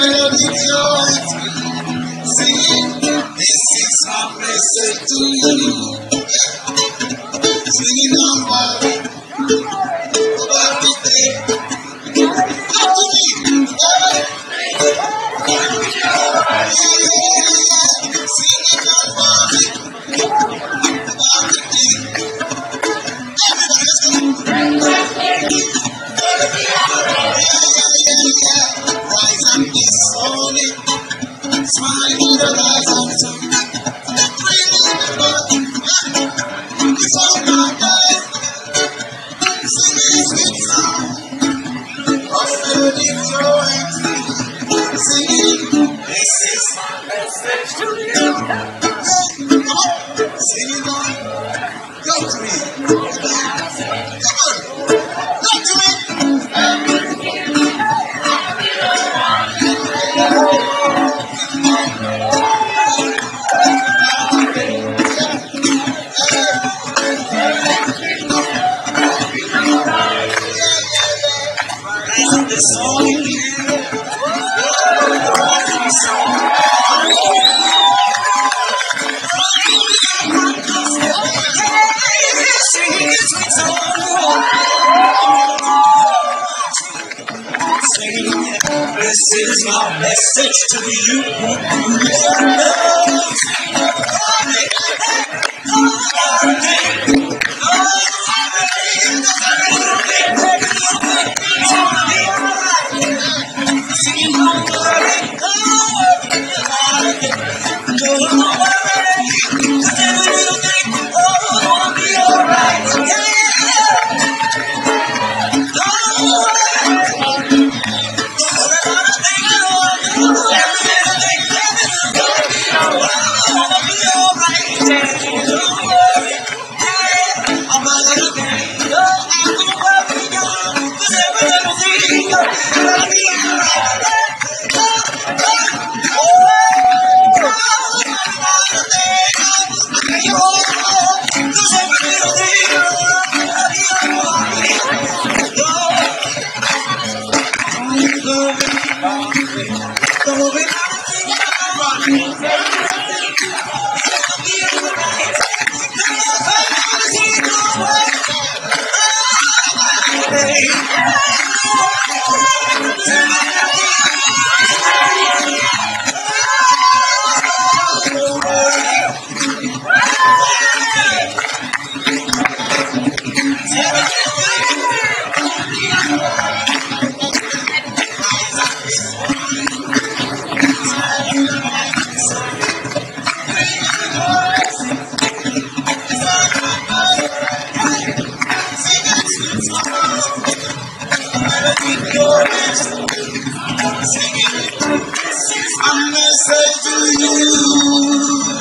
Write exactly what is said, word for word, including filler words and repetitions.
melody joins me, singing, this is my message to you. Singing on my about the day. After me, singing on my about the day. Everybody, let's go. Rise up this morning, smile in the eyes of the praise the Lord. It's all my life. Singing sweet song of melody joy. Singing, this is my message to you. Come on, sing it on. Go to me. Come on, go to me. This is my message to you. Singing, this is my message to you.